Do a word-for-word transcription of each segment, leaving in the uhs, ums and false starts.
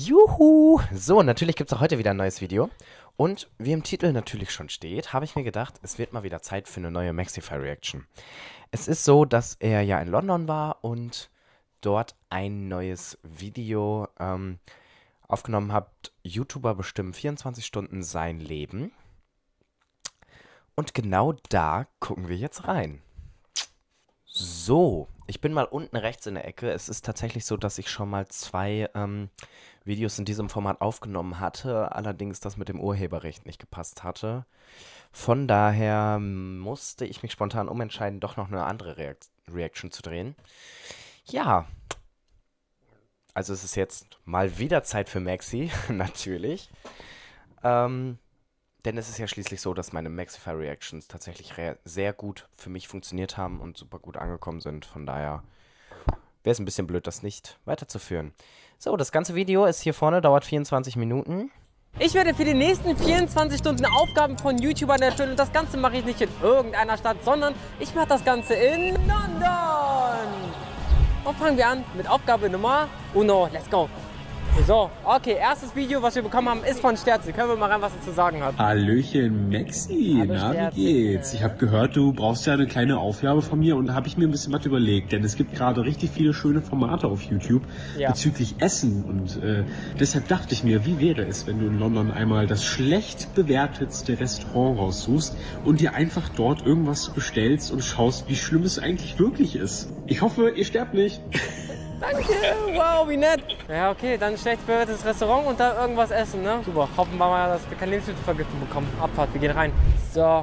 Juhu! So, natürlich gibt es auch heute wieder ein neues Video. Und wie im Titel natürlich schon steht, habe ich mir gedacht, es wird mal wieder Zeit für eine neue Maxify-Reaction. Es ist so, dass er ja in London war und dort ein neues Video ähm, aufgenommen hat. YouTuber bestimmen vierundzwanzig Stunden sein Leben. Und genau da gucken wir jetzt rein. So, ich bin mal unten rechts in der Ecke. Es ist tatsächlich so, dass ich schon mal zwei ähm, Videos in diesem Format aufgenommen hatte, allerdings das mit dem Urheberrecht nicht gepasst hatte. Von daher musste ich mich spontan umentscheiden, doch noch eine andere Reakt Reaction zu drehen. Ja, also es ist jetzt mal wieder Zeit für Maxi, natürlich. Ähm... Denn es ist ja schließlich so, dass meine Maxify-Reactions tatsächlich sehr gut für mich funktioniert haben und super gut angekommen sind. Von daher wäre es ein bisschen blöd, das nicht weiterzuführen. So, das ganze Video ist hier vorne, dauert vierundzwanzig Minuten. Ich werde für die nächsten vierundzwanzig Stunden Aufgaben von YouTubern erstellen. Und das Ganze mache ich nicht in irgendeiner Stadt, sondern ich mache das Ganze in London. Und fangen wir an mit Aufgabe Nummer uno. Let's go. So, okay, erstes Video, was wir bekommen haben, ist von Sterzi. Können wir mal rein, was er zu sagen hat? Hallöchen, Maxi. Hallo, na, Sterzi. wie geht's? Ich habe gehört, du brauchst ja eine kleine Aufgabe von mir und da habe ich mir ein bisschen was überlegt, denn es gibt gerade richtig viele schöne Formate auf YouTube Ja. bezüglich Essen und äh, deshalb dachte ich mir, wie wäre es, wenn du in London einmal das schlecht bewertetste Restaurant raussuchst und dir einfach dort irgendwas bestellst und schaust, wie schlimm es eigentlich wirklich ist. Ich hoffe, ihr sterbt nicht. Danke, wow, wie nett. Ja, okay, dann schlecht bewertetes Restaurant und da irgendwas essen, ne? Super, hoffen wir mal, dass wir keine Lebensmittelvergiftung bekommen. Abfahrt, wir gehen rein. So.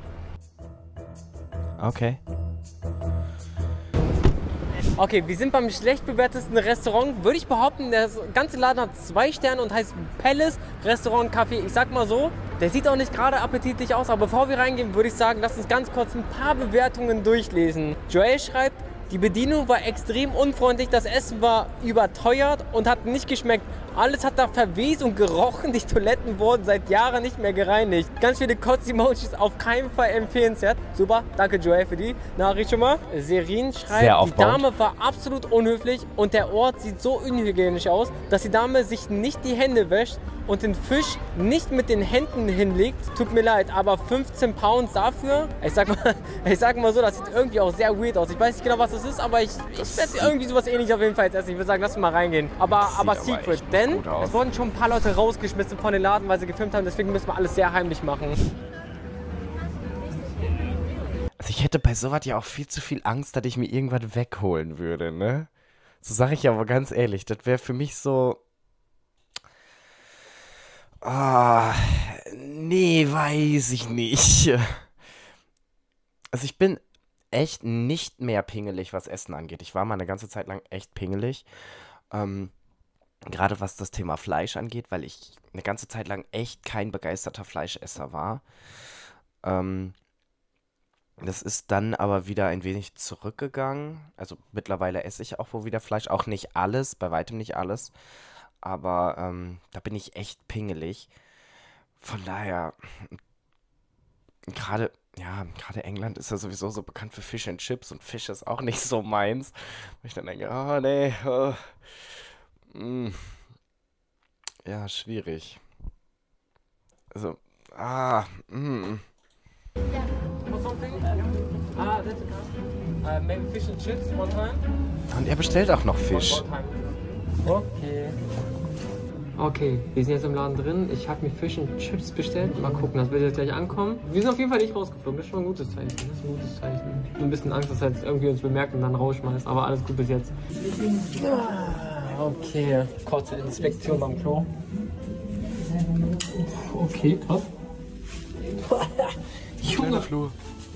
Okay. Okay, wir sind beim schlecht bewertesten Restaurant. Würde ich behaupten, der ganze Laden hat zwei Sterne und heißt Palace Restaurant Café. Ich sag mal so, der sieht auch nicht gerade appetitlich aus, aber bevor wir reingehen, würde ich sagen, lass uns ganz kurz ein paar Bewertungen durchlesen. Joel schreibt: Die Bedienung war extrem unfreundlich, das Essen war überteuert und hat nicht geschmeckt. Alles hat nach Verwesung gerochen, die Toiletten wurden seit Jahren nicht mehr gereinigt. Ganz viele Kotz-Emojis, auf keinen Fall empfehlenswert. Super, danke Joel für die Nachricht schon mal. Serin schreibt, die Dame war absolut unhöflich und der Ort sieht so unhygienisch aus, dass die Dame sich nicht die Hände wäscht und den Fisch nicht mit den Händen hinlegt. Tut mir leid, aber fünfzehn Pounds dafür? Ich sag mal, ich sag mal so, das sieht irgendwie auch sehr weird aus. Ich weiß nicht genau, was das ist, aber ich, ich werde irgendwie sowas ähnlich auf jeden Fall jetzt essen. Ich würde sagen, lass uns mal reingehen. Aber, aber Secret, denn es wurden schon ein paar Leute rausgeschmissen von den Laden, weil sie gefilmt haben. Deswegen müssen wir alles sehr heimlich machen. Also ich hätte bei sowas ja auch viel zu viel Angst, dass ich mir irgendwas wegholen würde, ne? So sage ich aber ganz ehrlich, das wäre für mich so... Ah, nee, weiß ich nicht. Also ich bin echt nicht mehr pingelig, was Essen angeht. Ich war mal eine ganze Zeit lang echt pingelig. Ähm, gerade was das Thema Fleisch angeht, weil ich eine ganze Zeit lang echt kein begeisterter Fleischesser war. Ähm, das ist dann aber wieder ein wenig zurückgegangen. Also mittlerweile esse ich auch wohl wieder Fleisch. Auch nicht alles, bei weitem nicht alles. Aber ähm, da bin ich echt pingelig. Von daher, gerade, ja, gerade England ist ja sowieso so bekannt für Fish and Chips und Fisch ist auch nicht so meins. Wo ich dann denke, oh nee, oh, mm, ja, schwierig. Also, ah, mm. Ah, that's okay. Uh, maybe fish and chips one time. Und er bestellt auch noch Fisch. Okay. Okay, wir sind jetzt im Laden drin. Ich habe mir Fish and Chips bestellt. Mal gucken, das wird jetzt gleich ankommen. Wir sind auf jeden Fall nicht rausgeflogen. Das ist schon ein gutes Zeichen. Das ist ein gutes Zeichen. Nur ein bisschen Angst, dass er jetzt irgendwie uns bemerkt und dann rausschmeißt. Aber alles gut bis jetzt. Okay, kurze Inspektion beim Klo. Okay, krass. Junge Flur.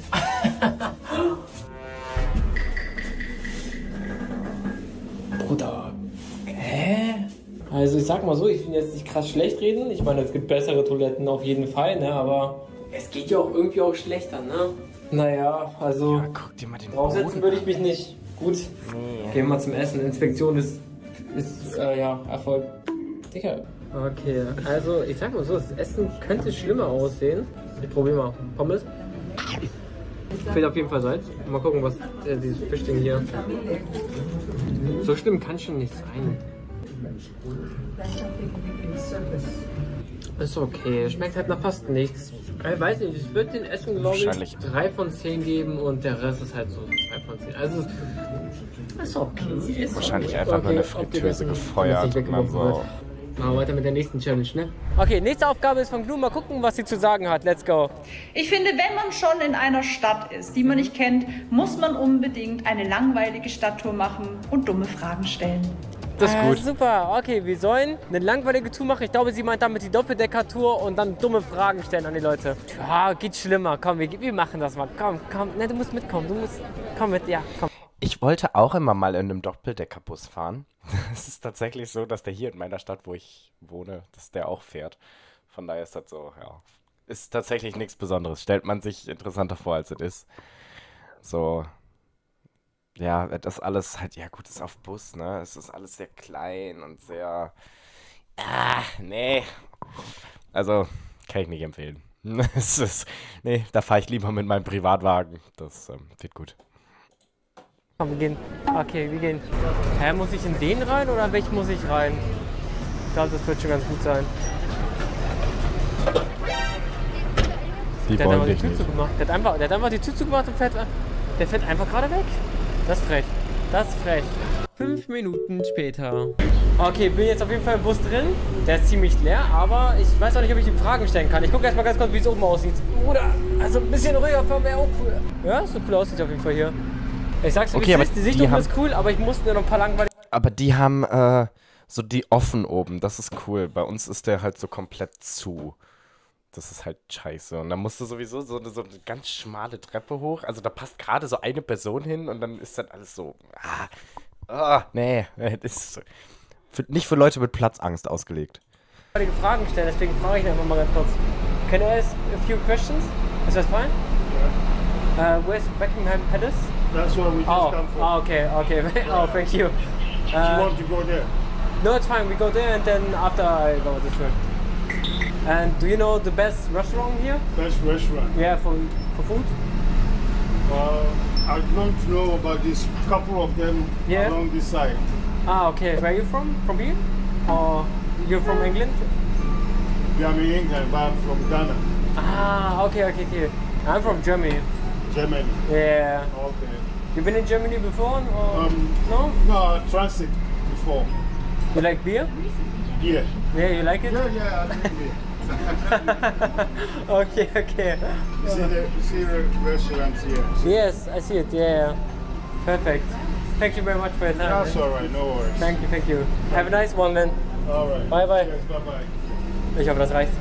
Bruder. Hä? Also ich sag mal so, ich will jetzt nicht krass schlecht reden. Ich meine, es gibt bessere Toiletten auf jeden Fall, ne? Aber es geht ja auch irgendwie auch schlechter, ne? Naja, also Ja, guck dir mal den draufsetzen Boden würde ich an. mich nicht. Gut, Nee. gehen wir mal zum Essen. Inspektion ist, ist äh, ja, Erfolg. Digga. Okay, also ich sag mal so, das Essen könnte schlimmer aussehen. Ich probiere mal. Pommes. Fehlt auf jeden Fall Salz. Mal gucken, was äh, dieses Fischding hier. So schlimm kann schon nicht sein. Ist okay, schmeckt halt nach fast nichts. Ich weiß nicht, ich würde den Essen, glaube ich, drei von zehn geben und der Rest ist halt so zwei von zehn. Also, ist okay. Ist Wahrscheinlich okay. einfach okay. nur eine Fritteuse gefeuert und dann so. Machen wir weiter mit der nächsten Challenge, ne? Okay, nächste Aufgabe ist von Glue. Mal gucken, was sie zu sagen hat. Let's go. Ich finde, wenn man schon in einer Stadt ist, die man nicht kennt, muss man unbedingt eine langweilige Stadttour machen und dumme Fragen stellen. Das ist gut. Äh, super, okay, wir sollen eine langweilige Tour machen. Ich glaube, sie meint damit die Doppeldecker-Tour und dann dumme Fragen stellen an die Leute. Ja, geht schlimmer. Komm, wir, wir machen das mal. Komm, komm. Ne, du musst mitkommen. Du musst. Komm mit, ja, komm. Ich wollte auch immer mal in einem Doppeldeckerbus fahren. Es ist tatsächlich so, dass der hier in meiner Stadt, wo ich wohne, dass der auch fährt. Von daher ist das so, ja. Ist tatsächlich nichts Besonderes. Stellt man sich interessanter vor, als es ist. So. Ja, das alles halt, ja gut, ist auf Bus, ne? Es ist alles sehr klein und sehr. Ah, nee. Also, kann ich nicht empfehlen. Es ist, nee, da fahre ich lieber mit meinem Privatwagen. Das ähm, wird gut. Komm, wir gehen. Okay, wir gehen. Hä, muss ich in den rein oder in welchen muss ich rein? Ich glaube, das wird schon ganz gut sein. Die Der hat wollen einfach die dich Tür nicht. zugemacht. Der hat, einfach, der hat einfach die Tür zugemacht und fährt, der fährt einfach gerade weg. Das ist frech. Das ist frech. Fünf Minuten später. Okay, bin jetzt auf jeden Fall im Bus drin. Der ist ziemlich leer, aber ich weiß auch nicht, ob ich ihm Fragen stellen kann. Ich gucke erstmal ganz kurz, wie es oben aussieht. Oder, also ein bisschen ruhiger fahren wäre auch cool. Ja, so cool aussieht auf jeden Fall hier. Ich sag's dir, Okay, wie es aber ist. Die Sicht die oben haben- ist cool, aber ich musste noch ein paar langweilige... Aber die haben äh, so die offen oben. Das ist cool. Bei uns ist der halt so komplett zu. Das ist halt scheiße. Und dann musst du sowieso so eine, so eine ganz schmale Treppe hoch. Also da passt gerade so eine Person hin und dann ist dann alles so. Ah, ah nee. Das ist so, für, nicht für Leute mit Platzangst ausgelegt. Fragen stellen, deswegen frage ich ihn einfach mal ganz kurz. Can I ask a few questions? Is that fine? Uh, where's Buckingham Palace? That's where we just Oh, come from. oh, okay, okay. Oh, thank you. Do you Uh, want to go there? no, it's fine. We go there and then after I go this way. And do you know the best restaurant here? Best restaurant. Yeah, for for food. Uh, I don't know about this. Couple of them Yeah. along this side. Ah, okay. Where are you from? From here? Or you're from England? Yeah, I'm in England, but I'm from Ghana, Ah, okay, okay, okay. I'm from Germany. Germany. Yeah. Okay. You been in Germany before? Or Um, no? No, transit before. You like beer? Yeah. Yeah, you like it? Yeah, yeah, I drink beer. Okay, okay. You see the, you see the restaurants here. Yes, I see it. Yeah, perfect. Thank you very much for your time. That's all right, no worries. Thank you, thank you. Have a nice one, man. All right. Bye, bye. Yes, bye, bye. Ich hoffe, das reicht.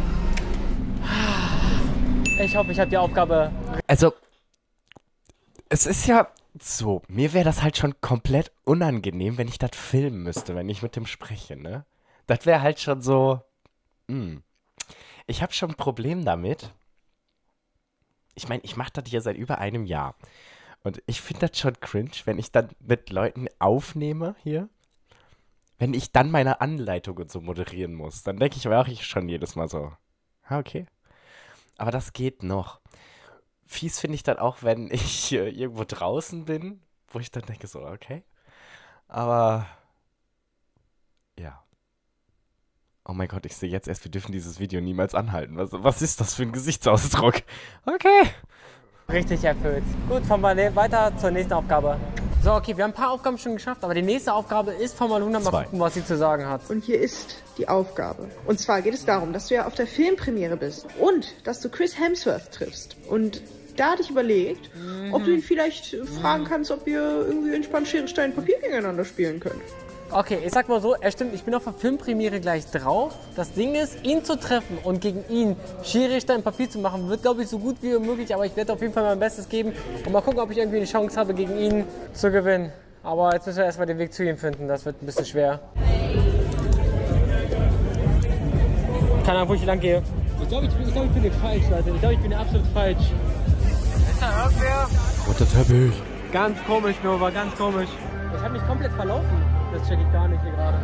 Ich hoffe, ich habe die Aufgabe. Also, es ist ja so, mir wäre das halt schon komplett unangenehm, wenn ich das filmen müsste, wenn ich mit dem spreche, ne? Das wäre halt schon so, hm. Ich habe schon ein Problem damit. Ich meine, ich mache das hier seit über einem Jahr. Und ich finde das schon cringe, wenn ich dann mit Leuten aufnehme hier. Wenn ich dann meine Anleitung und so moderieren muss. Dann denke ich mir auch ich schon jedes Mal so, ah, okay. Aber das geht noch. Fies finde ich dann auch, wenn ich äh, irgendwo draußen bin, wo ich dann denke so, okay. Aber, ja. Oh mein Gott, ich sehe jetzt erst, wir dürfen dieses Video niemals anhalten. Was, was ist das für ein Gesichtsausdruck? Okay. Richtig erfüllt. Gut, fahren wir ne- weiter zur nächsten Aufgabe. So, okay, wir haben ein paar Aufgaben schon geschafft, aber die nächste Aufgabe ist von Maluna. Mal Zwei. gucken, was sie zu sagen hat. Und hier ist die Aufgabe. Und zwar geht es darum, dass du ja auf der Filmpremiere bist und dass du Chris Hemsworth triffst. Und da hatte ich überlegt, ob du ihn vielleicht fragen kannst, ob ihr irgendwie entspannt Schere, Stein, Papier gegeneinander spielen könnt. Okay, ich sag mal so, er stimmt, ich bin auf der Filmpremiere gleich drauf. Das Ding ist, ihn zu treffen und gegen ihn Schere, Stein, Papier zu machen, wird, glaube ich, so gut wie möglich. Aber ich werde auf jeden Fall mein Bestes geben und mal gucken, ob ich irgendwie eine Chance habe, gegen ihn zu gewinnen. Aber jetzt müssen wir erstmal den Weg zu ihm finden, das wird ein bisschen schwer. Keine Ahnung, wo ich lang gehe. Ich glaube, ich, bin- ich, glaub, ich bin nicht falsch, Leute. Ich glaube, ich bin absolut falsch. Ist da irgendwer? Roter Teppich. Ganz komisch, Nova, ganz komisch. Ich habe mich komplett verlaufen. Das check ich gar nicht hier gerade.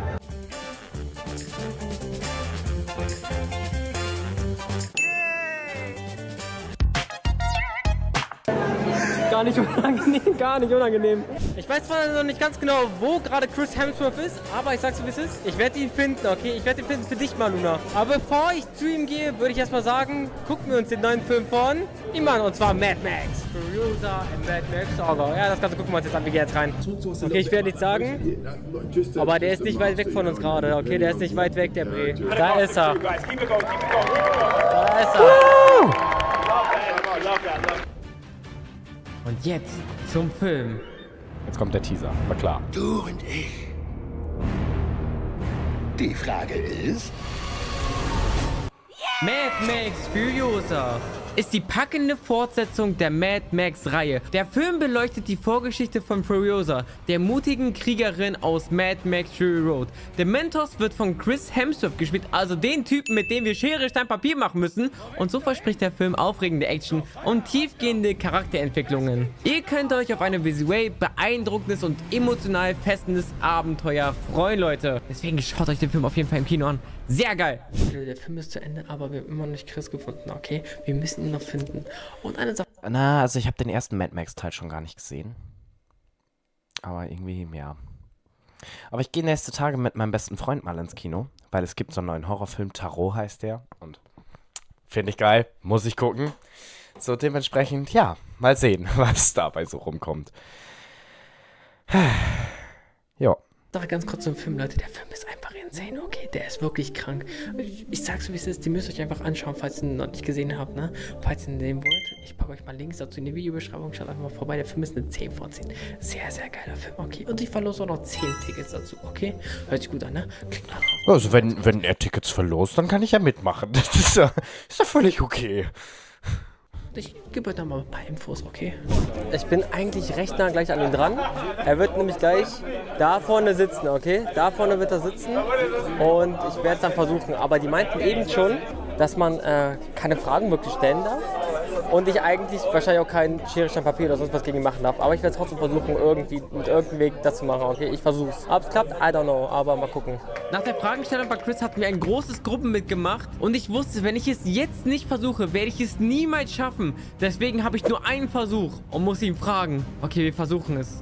gar nicht unangenehm, gar nicht unangenehm. Ich weiß zwar noch nicht ganz genau, wo gerade Chris Hemsworth ist, aber ich sag's dir, wie es ist. Ich werde ihn finden, okay? Ich werde ihn finden für dich, Maluna. Aber bevor ich zu ihm gehe, würde ich erstmal sagen, gucken wir uns den neuen Film von ihm an, und zwar Mad Max. Furiosa and Mad Max Saga. Ja, das Ganze gucken wir uns jetzt an. Wir gehen jetzt rein. Okay, ich werde nichts sagen, aber der ist nicht weit weg von uns gerade, okay? Der ist nicht weit weg, der Bre. Da ist er. Da ist er. Und jetzt zum Film. Jetzt kommt der Teaser, war klar. Du und ich. Die Frage ist... Mad Max Furiosa ist die packende Fortsetzung der Mad Max-Reihe. Der Film beleuchtet die Vorgeschichte von Furiosa, der mutigen Kriegerin aus Mad Max Fury Road. Der Mentos wird von Chris Hemsworth gespielt, also den Typen, mit dem wir Schere, Stein, Papier machen müssen. Und so verspricht der Film aufregende Action und tiefgehende Charakterentwicklungen. Ihr könnt euch auf ein visuell beeindruckendes und emotional fessendes Abenteuer freuen, Leute. Deswegen schaut euch den Film auf jeden Fall im Kino an. Sehr geil. Der Film ist zu Ende, aber wir haben immer noch nicht Chris gefunden, okay? Wir müssen ihn noch finden. Und eine Sache... Na, also ich habe den ersten Mad Max-Teil schon gar nicht gesehen. Aber irgendwie, ja. Aber ich gehe nächste Tage mit meinem besten Freund mal ins Kino, weil es gibt so einen neuen Horrorfilm, Tarot heißt der. Und finde ich geil, muss ich gucken. So dementsprechend, ja, mal sehen, was dabei so rumkommt. Jo. Sache ganz kurz zum Film, Leute. Der Film ist einfach insane, okay? Der ist wirklich krank. Ich, ich sag's so, wie es ist. Die müsst ihr euch einfach anschauen, falls ihr ihn noch nicht gesehen habt, ne? Falls ihr ihn sehen wollt. Ich packe euch mal Links dazu in die Videobeschreibung. Schaut einfach mal vorbei. Der Film ist eine zehn von zehn. Sehr, sehr geiler Film, okay? Und ich verlose auch noch zehn Tickets dazu, okay? Hört sich gut an, ne? Klickt mal drauf. Also, wenn, wenn er Tickets verlost, dann kann ich ja mitmachen. Das ist ja, ist ja völlig okay. Ich gebe euch noch mal ein paar Infos, okay? Ich bin eigentlich recht nah gleich an ihn dran. Er wird nämlich gleich da vorne sitzen, okay? Da vorne wird er sitzen und ich werde es dann versuchen. Aber die meinten eben schon, dass man äh, keine Fragen wirklich stellen darf und ich eigentlich wahrscheinlich auch kein Schere, Stein, Papier oder sonst was gegen ihn machen darf. Aber ich werde trotzdem versuchen, irgendwie mit irgendeinem Weg das zu machen, okay? Ich versuch's. Ob es klappt, I don't know, aber mal gucken. Nach der Fragestellung bei Chris hatten wir ein großes Gruppenbild gemacht und ich wusste, wenn ich es jetzt nicht versuche, werde ich es niemals schaffen. Deswegen habe ich nur einen Versuch und muss ihn fragen. Okay, wir versuchen es.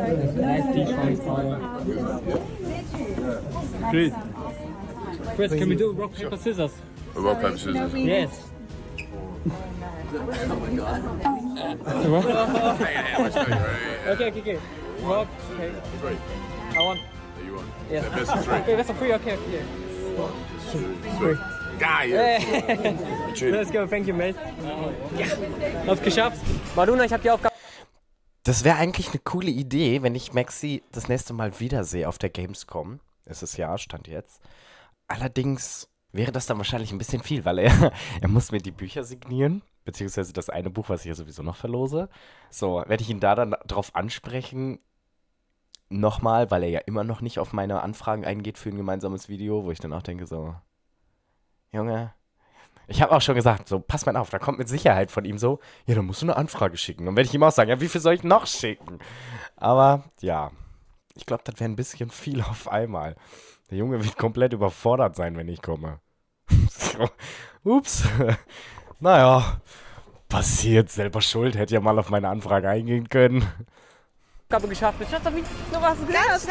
Chris. Chris, can we do rock, paper, scissors? Rock, paper, scissors. Yes. Okay, okay, okay. Rock, okay. Three. I want. You want? Yes. Yeah, best of three. Okay, best of three, okay, okay. Three. Ah, yeah. Let's go, thank you, mate. Ja, hab's geschafft. Maluna, ich hab die Aufgabe. Das wäre eigentlich eine coole Idee, wenn ich Maxi das nächste Mal wiedersehe auf der Gamescom. Es ist ja, Stand jetzt. Allerdings wäre das dann wahrscheinlich ein bisschen viel, weil er, er muss mir die Bücher signieren, beziehungsweise das eine Buch, was ich ja sowieso noch verlose. So, werde ich ihn da dann drauf ansprechen, nochmal, weil er ja immer noch nicht auf meine Anfragen eingeht für ein gemeinsames Video, wo ich dann auch denke so, Junge, ich habe auch schon gesagt, so, pass mal auf, da kommt mit Sicherheit von ihm so, ja, dann musst du eine Anfrage schicken. Und werde ich ihm auch sagen, ja, wie viel soll ich noch schicken? Aber, ja, ich glaube, das wäre ein bisschen viel auf einmal. Der Junge wird komplett überfordert sein, wenn ich komme. Ups. Naja, passiert, selber schuld, hätte ja mal auf meine Anfrage eingehen können. Aufgabe geschafft. Schatz, noch was ganz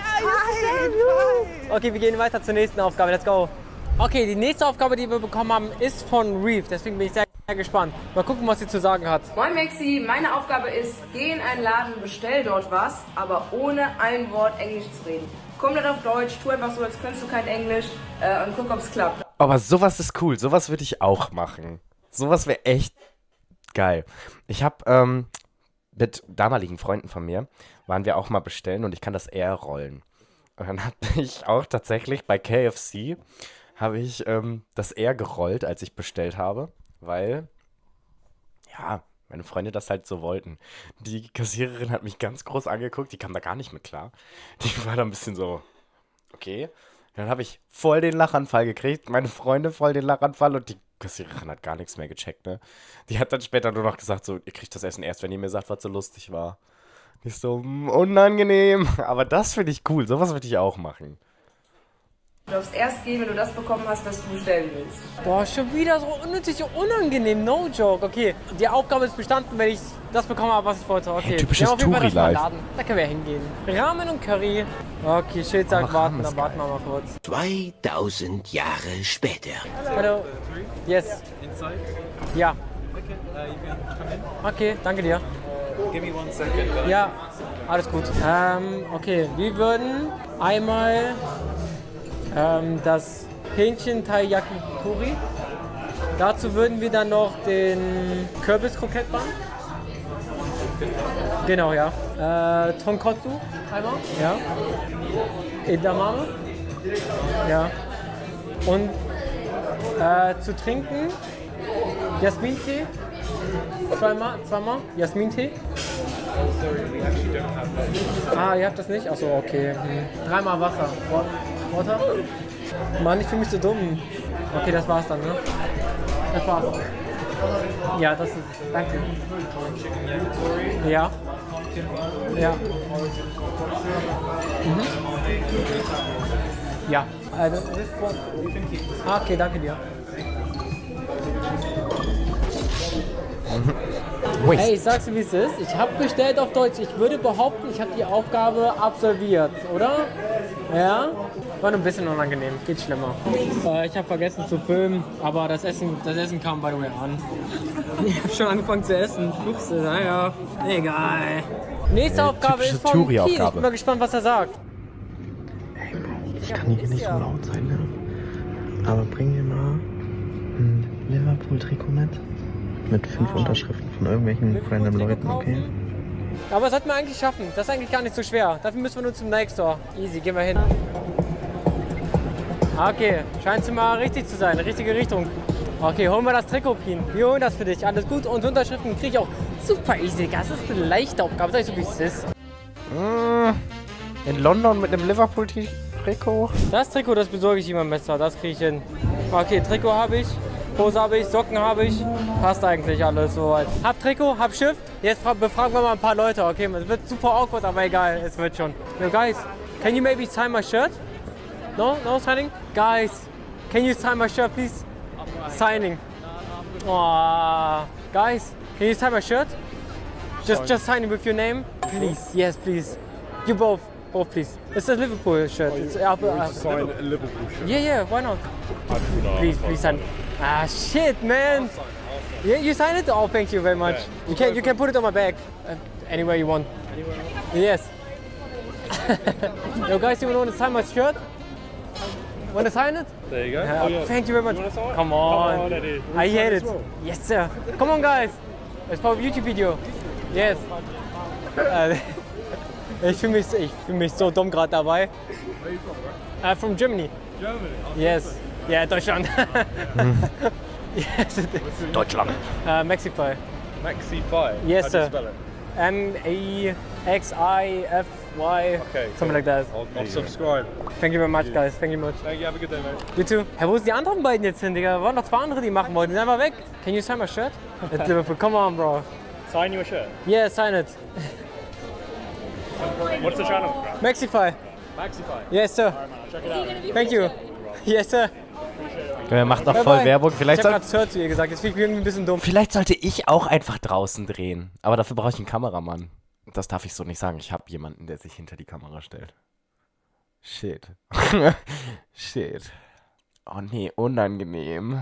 Okay, wir gehen weiter zur nächsten Aufgabe. Let's go. Okay, die nächste Aufgabe, die wir bekommen haben, ist von Reeve. Deswegen bin ich sehr, sehr gespannt. Mal gucken, was sie zu sagen hat. Moin Maxi, meine Aufgabe ist, geh in einen Laden, bestell dort was, aber ohne ein Wort Englisch zu reden. Komm nicht auf Deutsch, tu einfach so, als könntest du kein Englisch äh, und guck, ob es klappt. Aber sowas ist cool, sowas würde ich auch machen. Sowas wäre echt geil. Ich habe ähm, mit damaligen Freunden von mir, waren wir auch mal bestellen und ich kann das eher rollen. Und dann habe ich auch tatsächlich bei K F C, habe ich ähm, das eher gerollt, als ich bestellt habe, weil, ja, meine Freunde das halt so wollten. Die Kassiererin hat mich ganz groß angeguckt, die kam da gar nicht mit klar. Die war da ein bisschen so, okay. Dann habe ich voll den Lachanfall gekriegt, meine Freunde voll den Lachanfall und die Kassiererin hat gar nichts mehr gecheckt, ne. Die hat dann später nur noch gesagt, so, ihr kriegt das Essen erst, wenn ihr mir sagt, was so lustig war. Nicht so, mh, unangenehm, aber das finde ich cool, sowas würde ich auch machen. Du darfst erst gehen, wenn du das bekommen hast, was du bestellen willst. Boah, schon wieder so unnötig unangenehm, no joke. Okay, die Aufgabe ist bestanden, wenn ich das bekommen habe, was ich wollte. Okay, hey, typisches auf jeden Fall das mal Touri-Life. laden. Da können wir hingehen. Ramen und Curry. Okay, Schild sagt Ach, warten, Ramen dann ist warten wir mal kurz. zweitausend Jahre später. Hallo. Yes. Ja. Okay, danke dir. Ja, alles gut. Ähm, okay, wir würden einmal ähm, das Hähnchen Thai Yakitori. Dazu würden wir dann noch den Kürbiskroket machen. Genau, ja. Äh, Tonkotsu einmal. Ja. Edamame. Ja. Und äh, zu trinken Jasmin-Tee. Zweimal, zweimal Jasmin-Tee. Ah, ihr habt das nicht? Achso, okay. Hm. Dreimal Wasser. Water? Mann, ich fühle mich so dumm. Okay, das war's dann, ne? Das war's. Ja, das ist. Danke. Ja. Ja. Mhm. Ja. Also, ah, okay, danke dir. Hey, ich sag's dir, wie es ist. Ich habe bestellt auf Deutsch. Ich würde behaupten, ich habe die Aufgabe absolviert, oder? Ja? War nur ein bisschen unangenehm. Geht schlimmer. Äh, ich habe vergessen zu filmen, aber das Essen, das Essen kam by the way an. Ich habe schon angefangen zu essen. Ups, naja. Egal. Nächste Eine Aufgabe ist von Kiel. Ich bin mal gespannt, was er sagt. Hey Bro, ich kann hier nicht so laut sein, ne? Aber bring mir mal ein Liverpool-Trikot mit. Mit fünf Unterschriften von irgendwelchen random Leuten, okay? Aber das sollten wir eigentlich schaffen. Das ist eigentlich gar nicht so schwer. Dafür müssen wir nur zum Nike Store. Easy, gehen wir hin. Okay, scheint mal richtig zu sein. Richtige Richtung. Okay, holen wir das Trikot, Pien. Wir holen das für dich. Alles gut. Und Unterschriften kriege ich auch super easy. Das ist eine leichte Aufgabe. Sag ich so, wie es ist. In London mit einem Liverpool-Trikot? Das Trikot, das besorge ich jemandem besser. Das kriege ich hin. Okay, Trikot habe ich. Hose habe ich, Socken habe ich, passt eigentlich alles soweit. Hab Trikot, hab Schiff, jetzt befragen wir mal ein paar Leute, okay? Es wird super awkward, aber egal, es wird schon. Yo guys, can you maybe sign my shirt? No? No signing? Guys, can you sign my shirt please? Signing. Oh, guys, can you sign my shirt? Just, just sign it with your name, please. Yes, please. You both. Both, please. It's a Liverpool shirt. Oh, it's, uh, you uh, sign a Liverpool shirt? Yeah, yeah, why not? No, Please, please sign. Ah, shit, man. Yeah, you sign it? Oh, thank you very much. Yeah. You can you can put it on my bag. Uh, anywhere you want. Anywhere? Yes. Yo, guys, you want to sign my shirt? Want to sign it? There you go. Uh, Oh, yeah. Thank you very much. You wanna sign it? Come on. Come on, Eddie. You I wanna sign hate it it. as well? Yes, sir. Come on, guys. It's for a YouTube video. Yes. Äh, ich fühle mich, ich fühl mich so dumm gerade dabei. Where are you from, bro? Uh, from Germany. Germany? Oh, Yes. Yeah, Deutschland. Yes. Deutschland. Uh, Maxify. Maxify? Yes, How do you sir. spell it? M A X I F Y. Okay. Something like that. I'll, I'll subscribe. Thank you very much, guys. Thank you very much. Thank you. Have a good day, mate. You too. Hey, wo sind die anderen beiden jetzt hin, Digga? Da waren noch zwei andere, die machen wollten. Die sind einfach weg. Can you sign my shirt? At Liverpool. Come on, bro. Sign your shirt? Yeah, sign it. What's the channel? Maxify. Maxify? Yes, sir. Alright, man. I'll check it out. Thank you. Yes, sir. Er macht noch Bye, voll bye. Werbung. Vielleicht, Ich hab soll, grad Sir zu ihr gesagt. Das finde ich irgendwie ein bisschen dumm. vielleicht sollte ich auch einfach draußen drehen. Aber dafür brauche ich einen Kameramann. Das darf ich so nicht sagen. Ich habe jemanden, der sich hinter die Kamera stellt. Shit. Shit. Oh nee, unangenehm.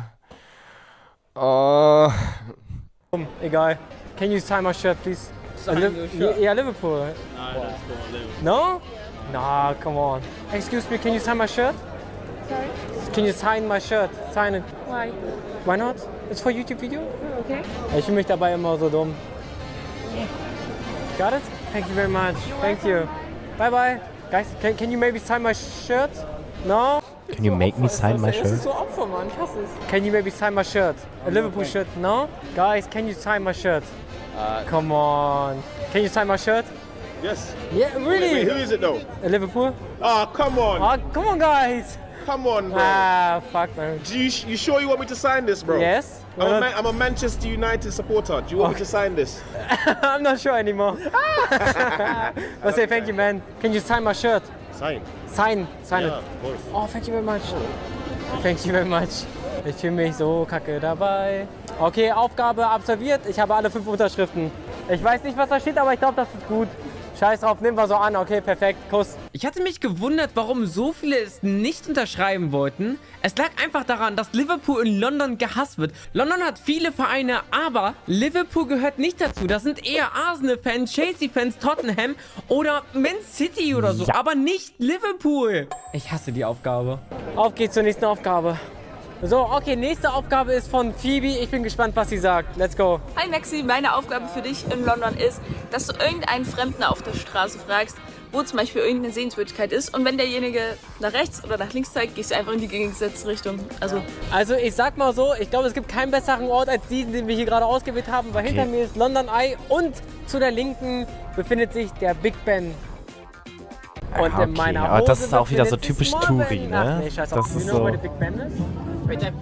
Oh. Egal. Can you sign my shirt, please? Sign Uh, your Liv- shirt? Yeah, Liverpool. No, that's not Liverpool. No? Nah, come on. Excuse me, can you sign my shirt? Sorry? Can you sign my shirt? Sign it. Why? Why not? It's for YouTube video. Okay. Ich fühle mich dabei immer so dumm. Got it? Thank you very much. Thank you. Bye bye. Guys, can, can you maybe sign my shirt? No? Can you make me sign my Das shirt? ist so Opfer, Mann. Ich hasse es. Can you maybe sign my shirt? A Liverpool shirt? No? Guys, can you sign my shirt? Uh, Come on. Can you sign my shirt? Yes. Yeah, really? Wait, wait, who is it though? A Liverpool? Oh, come on. Oh, come on, guys. Come on, bro. Ah, fuck, man. Do you, you sure you want me to sign this, bro? Yes. I'm a, Man- I'm a Manchester United supporter. Do you want me to sign this? I'm not sure anymore. I'll say thank you, man. Can you sign my shirt? Sign. sign, sign Yeah, it. of course. Oh, thank you very much. Thank you very much. Ich fühle mich so kacke dabei. Okay, Aufgabe absolviert. Ich habe alle fünf Unterschriften. Ich weiß nicht, was da steht, aber ich glaube, das ist gut. Scheiß drauf, nehmen wir so an. Okay, perfekt. Kuss. Ich hatte mich gewundert, warum so viele es nicht unterschreiben wollten. Es lag einfach daran, dass Liverpool in London gehasst wird. London hat viele Vereine, aber Liverpool gehört nicht dazu. Das sind eher Arsenal-Fans, Chelsea-Fans, Tottenham oder Man City oder so. Ja. Aber nicht Liverpool. Ich hasse die Aufgabe. Auf geht's zur nächsten Aufgabe. So, okay, nächste Aufgabe ist von Phoebe. Ich bin gespannt, was sie sagt. Let's go. Hi Maxi, meine Aufgabe für dich in London ist, dass du irgendeinen Fremden auf der Straße fragst, wo zum Beispiel irgendeine Sehenswürdigkeit ist. Und wenn derjenige nach rechts oder nach links zeigt, gehst du einfach in die gegengesetzte Richtung. Also, also ich sag mal so, ich glaube, es gibt keinen besseren Ort als diesen, den wir hier gerade ausgewählt haben. Weil okay. Hinter mir ist London Eye und zu der Linken befindet sich der Big Ben. Und okay, in meiner Hose aber das ist auch wieder so typisch Touri, ne? Nee, scheiß das auf. ist You know so. where the Big Ben is? Wait, that...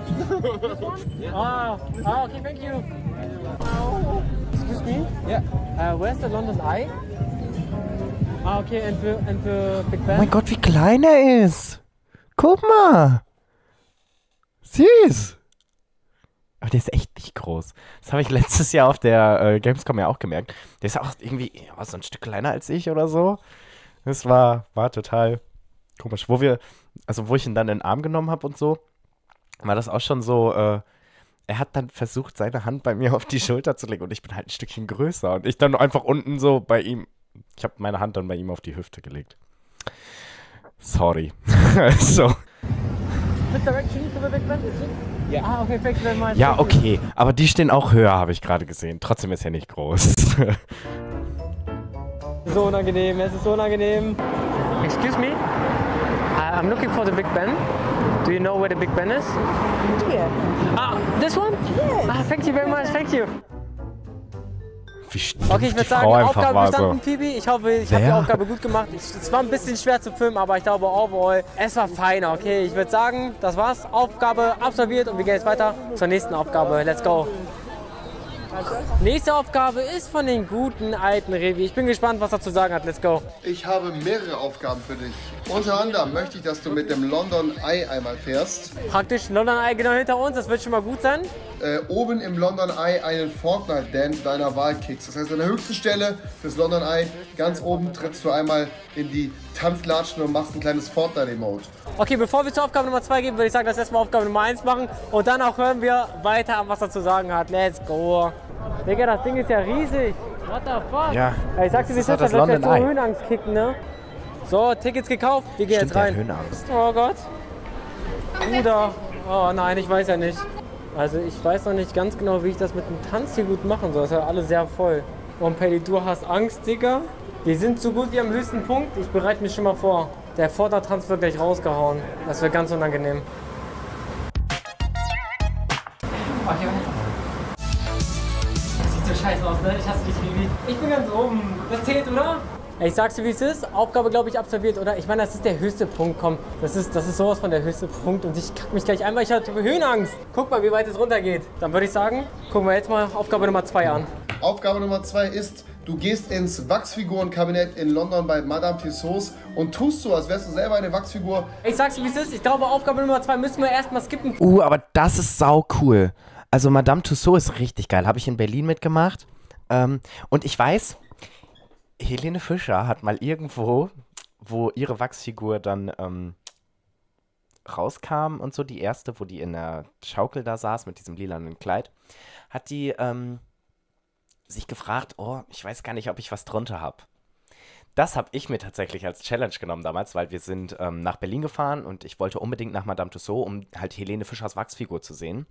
Ah, ah, okay, thank you. Oh. Excuse me? Yeah. Uh, where's the London Eye? Ah, okay, and the, and the Big Ben? Oh mein Gott, wie klein er ist! Guck mal! Süß! Aber der ist echt nicht groß. Das habe ich letztes Jahr auf der äh, Gamescom ja auch gemerkt. Der ist auch irgendwie ja, so ein Stück kleiner als ich oder so. Das war, war total komisch. Wo wir, also wo ich ihn dann in den Arm genommen habe und so, war das auch schon so, äh, er hat dann versucht, seine Hand bei mir auf die Schulter zu legen und ich bin halt ein Stückchen größer und ich dann einfach unten so bei ihm, ich habe meine Hand dann bei ihm auf die Hüfte gelegt. Sorry. so. Ja. Ah, okay, thank you very much. Ja, okay, aber die stehen auch höher, habe ich gerade gesehen. Trotzdem ist er nicht groß. So unangenehm, es ist so unangenehm. Excuse me? Uh, I'm looking for the Big Ben. Do you know where the Big Ben is? Yeah. Ah, this one? Yes. Ah, thank you very much, thank you. Wie stumpf Okay, ich die würde sagen, Frau einfach Aufgabe war bestanden, so. Phoebe. Ich hoffe, ich habe die Aufgabe gut gemacht. Ich, es war ein bisschen schwer zu filmen, aber ich glaube overall, es war feiner. Okay, ich würde sagen, das war's. Aufgabe absolviert und wir gehen jetzt weiter zur nächsten Aufgabe. Let's go. Nächste Aufgabe ist von den guten alten Revi. Ich bin gespannt, was er zu sagen hat. Let's go. Ich habe mehrere Aufgaben für dich. Unter anderem möchte ich, dass du mit dem London Eye einmal fährst. Praktisch London Eye genau hinter uns. Das wird schon mal gut sein. Äh, oben im London Eye einen Fortnite-Dance deiner Wahl kickst. Das heißt, an der höchsten Stelle des London Eye, ganz oben, trittst du einmal in die Tanzlatschen und machst ein kleines Fortnite-Emote. Okay, bevor wir zur Aufgabe Nummer zwei gehen, würde ich sagen, dass wir erstmal Aufgabe Nummer eins machen und dann auch hören wir weiter an, was er zu sagen hat. Let's go. Digga, das Ding ist ja riesig. What the fuck? Ja. Ich sag's dir, wie es ist, das wird jetzt so Höhenangst kicken, ne? So, Tickets gekauft, wir gehen Stimmt, jetzt rein. Höhenangst. Oh Gott. Bruder. Oh nein, ich weiß ja nicht. Also ich weiß noch nicht ganz genau, wie ich das mit dem Tanz hier gut machen soll. Das ist ja alle sehr voll. Und Paddy, du hast Angst, Digga? Wir sind so gut wie am höchsten Punkt. Ich bereite mich schon mal vor. Der Vordertanz wird gleich rausgehauen. Das wird ganz unangenehm. Oh, hier das sieht so scheiße aus, ne? Ich hasse dich, Rivi. Ich bin ganz oben. Das zählt, oder? Ich sag's dir, wie es ist. Aufgabe, glaube ich, absolviert, oder? Ich meine, das ist der höchste Punkt, komm. Das ist, das ist sowas von der höchste Punkt und ich kack mich gleich ein, weil ich hatte Höhenangst. Guck mal, wie weit es runtergeht. Dann würde ich sagen, gucken wir jetzt mal Aufgabe Nummer zwei an. Aufgabe Nummer zwei ist, du gehst ins Wachsfigurenkabinett in London bei Madame Tussauds und tust so, als wärst du selber eine Wachsfigur. Ich sag's dir, wie es ist. Ich glaube, Aufgabe Nummer zwei müssen wir erstmal skippen. Uh, aber das ist sau cool. Also Madame Tussauds ist richtig geil. Habe ich in Berlin mitgemacht. Ähm, und ich weiß, Helene Fischer hat mal irgendwo, wo ihre Wachsfigur dann ähm, rauskam und so, die erste, wo die in der Schaukel da saß mit diesem lilanen Kleid, hat die ähm, sich gefragt, oh, ich weiß gar nicht, ob ich was drunter habe. Das habe ich mir tatsächlich als Challenge genommen damals, weil wir sind ähm, nach Berlin gefahren und ich wollte unbedingt nach Madame Tussauds, um halt Helene Fischers Wachsfigur zu sehen.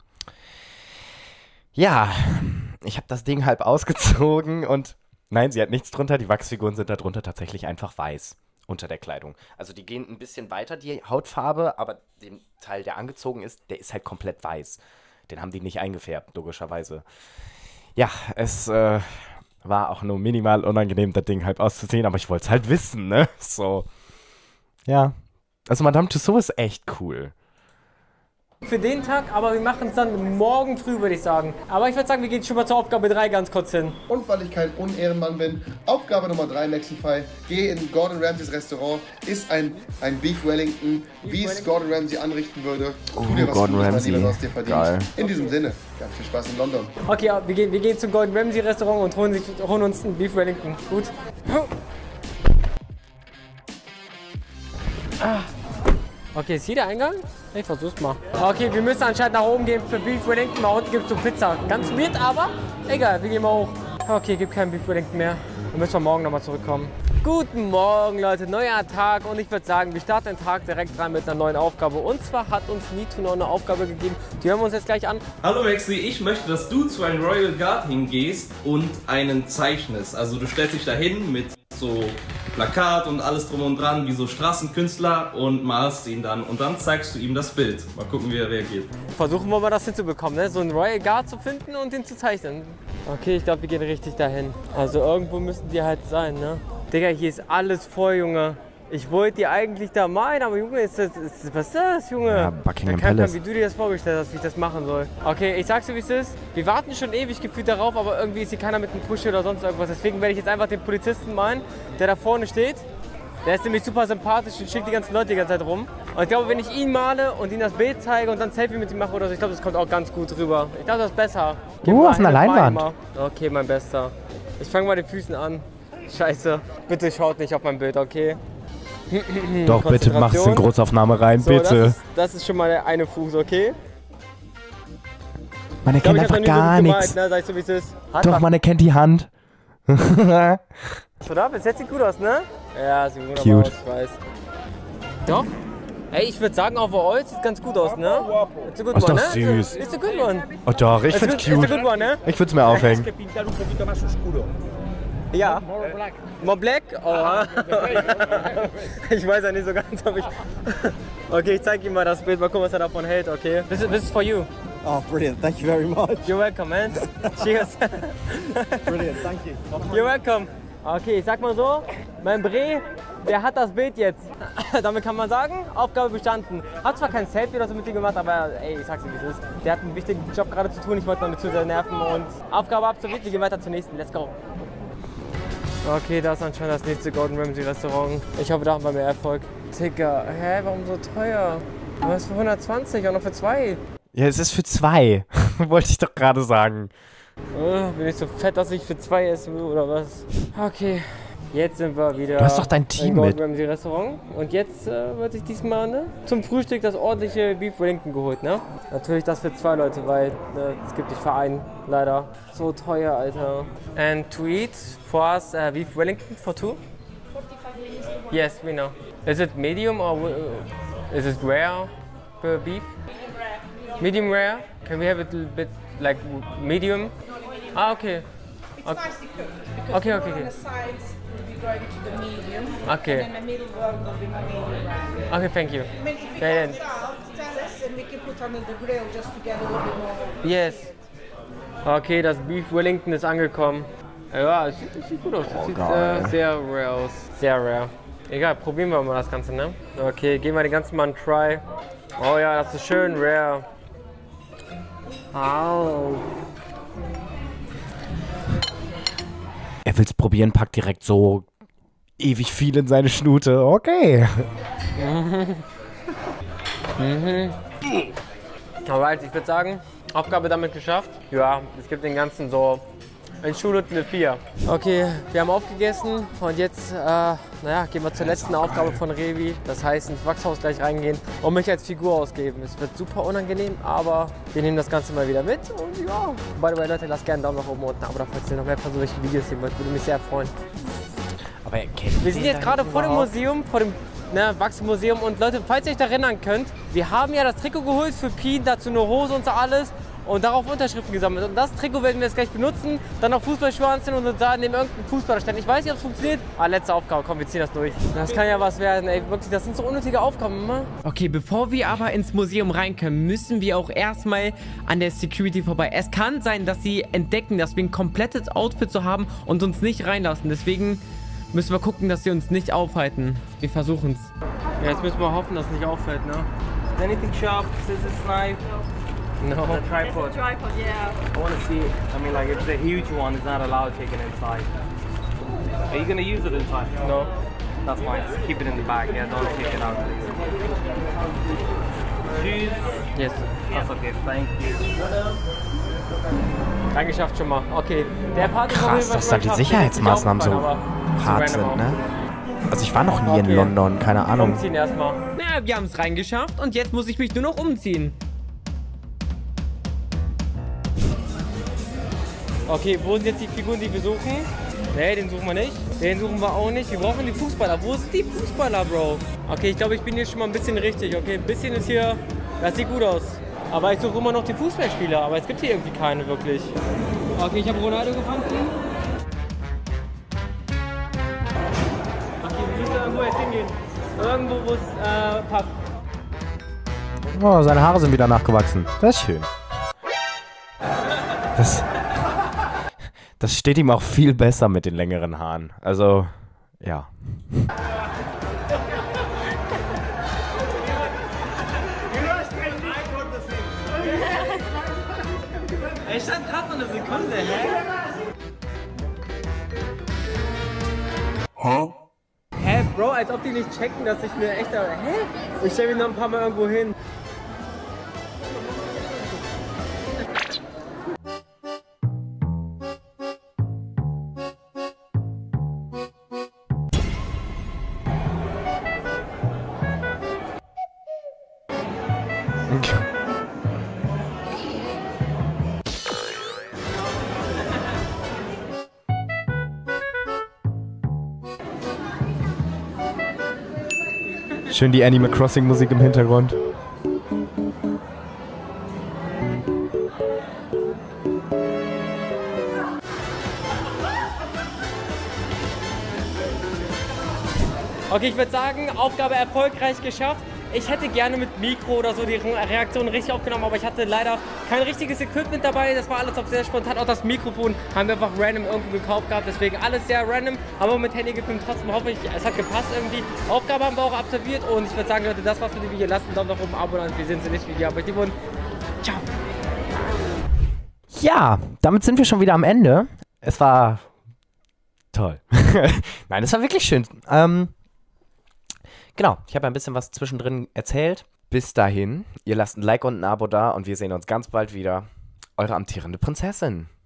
Ja, ich habe das Ding halb ausgezogen und nein, sie hat nichts drunter. Die Wachsfiguren sind darunter tatsächlich einfach weiß unter der Kleidung. Also die gehen ein bisschen weiter, die Hautfarbe, aber der Teil, der angezogen ist, der ist halt komplett weiß. Den haben die nicht eingefärbt, logischerweise. Ja, es äh, war auch nur minimal unangenehm, das Ding halb auszuziehen, aber ich wollte es halt wissen, ne? So, ja. Also Madame Tussauds ist echt cool. für den Tag, aber wir machen es dann morgen früh, würde ich sagen. Aber ich würde sagen, wir gehen schon mal zur Aufgabe drei ganz kurz hin. Und weil ich kein Unehrenmann bin, Aufgabe Nummer drei, Maxify. Geh in Gordon Ramsays Restaurant, isst ein, ein Beef Wellington, wie es Gordon Ramsay anrichten würde. Oh, Tu dir was Gordon Gutes, Ramsay. mein Lieber, was dir verdient. Geil. In diesem Sinne, ganz viel Spaß in London. Okay, ja, wir, gehen, wir gehen zum Gordon Ramsay Restaurant und holen, sich, holen uns einen Beef Wellington. Gut. Ah. Okay, ist hier der Eingang? Ich versuch's mal. Okay, wir müssen anscheinend nach oben gehen für Beef Wellington. Da unten gibt's so Pizza. Ganz weird, aber egal, wir gehen mal hoch. Okay, gibt keinen Beef Wellington mehr. Dann müssen wir morgen nochmal zurückkommen. Guten Morgen, Leute. Neuer Tag. Und ich würde sagen, wir starten den Tag direkt rein mit einer neuen Aufgabe. Und zwar hat uns Nito noch eine Aufgabe gegeben. Die hören wir uns jetzt gleich an. Hallo Maxi, ich möchte, dass du zu einem Royal Guard hingehst und einen zeichnest. Also du stellst dich dahin mit so Plakat und alles drum und dran, wie so Straßenkünstler, und malst ihn dann. Und dann zeigst du ihm das Bild. Mal gucken, wie er reagiert. Versuchen wir mal, das hinzubekommen, ne? So einen Royal Guard zu finden und den zu zeichnen. Okay, ich glaube, wir gehen richtig dahin. Also irgendwo müssen die halt sein, ne? Digga, hier ist alles voll, Junge. Ich wollte die eigentlich da malen, aber Junge, ist das, ist, was ist das, Junge? Ja, Buckingham da kann Palace. man, wie du dir das vorgestellt hast, wie ich das machen soll. Okay, ich sag's dir, wie es ist. Wir warten schon ewig gefühlt darauf, aber irgendwie ist hier keiner mit einem Push oder sonst irgendwas. Deswegen werde ich jetzt einfach den Polizisten malen, der da vorne steht. Der ist nämlich super sympathisch und schickt die ganzen Leute die ganze Zeit rum. Und ich glaube, wenn ich ihn male und ihm das Bild zeige und dann ein Selfie mit ihm mache oder so, ich glaube, das kommt auch ganz gut rüber. Ich glaube, das ist besser. Gib Uh, mal auf einer hin, Leinwand. mal. Okay, mein Bester. Ich fange mal den Füßen an. Scheiße. Bitte schaut nicht auf mein Bild, okay? Doch, bitte mach es in Großaufnahme rein, so, bitte. Das ist, das ist schon mal der eine Fuß, okay? Man erkennt ich glaub, einfach gar nichts. Ne? Sag ich so, wie es ist. Hand Doch, mal. man erkennt die Hand. Oder? Bis jetzt sieht gut aus, ne? Ja, sieht wunderbar Cute. aus, ich weiß. Doch? Ey, ich würde sagen, overall sieht ganz gut aus, ne? It's a good Ist one, doch ne? süß. It's a good one. Oh doch, ich It's find's good- cute. It's a good one, ne? Ich würde es mir aufhängen. Ja. More black. More black? Oh. Ich weiß ja nicht so ganz, ob ich... Okay, ich zeig ihm mal das Bild, mal gucken, was er davon hält, okay? This is, this is for you. Oh, brilliant. Thank you very much. You're welcome, man. Cheers. Brilliant. Thank you. You're welcome. Okay, ich sag mal so, mein Bre, der hat das Bild jetzt. Damit kann man sagen, Aufgabe bestanden. Hat zwar kein Selfie oder so mit dir gemacht, aber ey, ich sag's dir, wie es ist. Der hat einen wichtigen Job gerade zu tun, ich wollte noch nicht zu sehr nerven und Aufgabe absolviert, wir gehen weiter zur nächsten. Let's go. Okay, da ist anscheinend das nächste Gordon Ramsay Restaurant. Ich hoffe, da haben wir mehr Erfolg. Digga, hä, warum so teuer? Aber es ist für hundertzwanzig, auch noch für zwei. Ja, es ist für zwei. Wollte ich doch gerade sagen. Oh, bin ich so fett, dass ich für zwei essen will, oder was? Okay, jetzt sind wir wieder Du hast doch dein Team im Gordon mit. Ramsay Restaurant. Und jetzt äh, wird sich diesmal ne, zum Frühstück das ordentliche Beef Wellington geholt, ne? Natürlich das für zwei Leute, weil ne, es gibt nicht für einen, leider. So teuer, Alter. And to eat for us uh, Beef Wellington for two? Yes, we know. Is it medium or uh, is it rare per beef? Medium rare. Can we have it a little bit like medium? Ah, okay. It's Okay. nicely cooked. Okay, okay, On okay. the sides, we'll be going to the medium. Okay. And then the middle one will be more medium rare. Okay, thank you. I mean, if it Yeah, comes out, tell us and we can put on the grill just to get a little bit more. Yes. Okay, das Beef Wellington ist angekommen. Ja, es sieht, es sieht gut aus. Es Oh, sieht geil. äh, sehr rare aus. Sehr rare. Egal, probieren wir mal das Ganze, ne? Okay, geben wir den ganzen Mal einen Try. Oh ja, das ist schön rare. Au. Er will's probieren, packt direkt so ewig viel in seine Schnute. Okay. Mhm. Mhm. Alright, ich würde sagen, Aufgabe damit geschafft. Ja, es gibt den ganzen so in Schule eine vier. Okay, wir haben aufgegessen und jetzt, äh, naja, gehen wir zur letzten Aufgabe von Revi. Das heißt, ins Wachshaus gleich reingehen und mich als Figur ausgeben. Es wird super unangenehm, aber wir nehmen das Ganze mal wieder mit und ja. By the way, Leute, lasst gerne einen Daumen nach oben unten, aber falls ihr noch mehr von solchen Videos sehen wollt, würde mich sehr freuen. Aber er kennt Wir sind jetzt gerade vor dem Museum, vor dem ne, Wachsmuseum und Leute, falls ihr euch erinnern könnt, wir haben ja das Trikot geholt für Pien, dazu eine Hose und so alles und darauf Unterschriften gesammelt. Und das Trikot werden wir jetzt gleich benutzen, dann noch Fußballschuhe anziehen und da neben irgendeinem Fußballer stellen. Ich weiß nicht, ob es funktioniert, aber letzte Aufgabe, komm, wir ziehen das durch. Das kann ja was werden, ey, wirklich, das sind so unnötige Aufgaben, immer. Okay, bevor wir aber ins Museum rein können, müssen wir auch erstmal an der Security vorbei. Es kann sein, dass sie entdecken, dass wir ein komplettes Outfit so haben und uns nicht reinlassen, deswegen müssen wir gucken, dass sie uns nicht aufhalten. Wir versuchen es. Ja, jetzt müssen wir hoffen, dass es nicht auffällt, ne? anything sharp? Scissors, knife? No. The tripod. It's a tripod, yeah. I want to see it. I mean, like, if it's a huge one, it's not allowed taken inside. Are you gonna use it inside? No. That's fine. Just keep it in the bag. Yeah, don't take it out. Shoes? Yes. That's okay. Thank you. Dann geschafft schon mal. Okay. Der Part ist auf jeden Krass, Fall dass da die geschafft. Sicherheitsmaßnahmen so Aber hart zu random sind, auch. ne? Also ich war noch nie in Okay. London, keine Ahnung. Umziehen erstmal. Naja, wir haben es reingeschafft und jetzt muss ich mich nur noch umziehen. Okay, wo sind jetzt die Figuren, die wir suchen? Ne, den suchen wir nicht. Den suchen wir auch nicht. Wir brauchen die Fußballer. Wo sind die Fußballer, Bro? Okay, ich glaube, ich bin hier schon mal ein bisschen richtig. Okay, ein bisschen ist hier... Das sieht gut aus. Aber ich suche immer noch die Fußballspieler. Aber es gibt hier irgendwie keine wirklich. Okay, ich habe Ronaldo gefunden. Okay, wir müssen irgendwo jetzt hingehen. Irgendwo, wo es äh, passt. Oh, seine Haare sind wieder nachgewachsen. Das ist schön. Das, das steht ihm auch viel besser mit den längeren Haaren. Also, ja. Ich stand gerade noch eine Sekunde, hä? Huh? Hä, Bro, als ob die nicht checken, dass ich mir echt... Hä? Ich stell mich noch ein paar Mal irgendwo hin. Schön die Animal Crossing Musik im Hintergrund. Okay, ich würde sagen, Aufgabe erfolgreich geschafft. Ich hätte gerne mit Mikro oder so die Reaktion richtig aufgenommen, aber ich hatte leider kein richtiges Equipment dabei. Das war alles auch sehr spontan. Auch das Mikrofon haben wir einfach random irgendwo gekauft gehabt. Deswegen alles sehr random, aber mit Handy gefilmt. Trotzdem hoffe ich, es hat gepasst irgendwie. Aufgabe haben wir auch absolviert und ich würde sagen, Leute, das war's für das Video. Lasst einen Daumen nach oben, Abo und wir sehen uns im nächsten Video. Aber ich liebe und ciao. Ja, damit sind wir schon wieder am Ende. Es war toll. Nein, es war wirklich schön. Ähm, genau, ich habe ein bisschen was zwischendrin erzählt. Bis dahin, ihr lasst ein Like und ein Abo da und wir sehen uns ganz bald wieder. Eure amtierende Prinzessin.